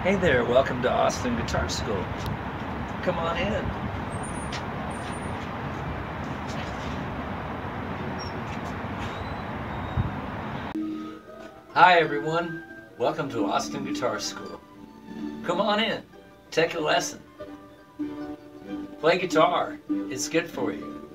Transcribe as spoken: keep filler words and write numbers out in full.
Hey there, welcome to Austin Guitar School. Come on in. Hi everyone, welcome to Austin Guitar School. Come on in, take a lesson. Play guitar, it's good for you.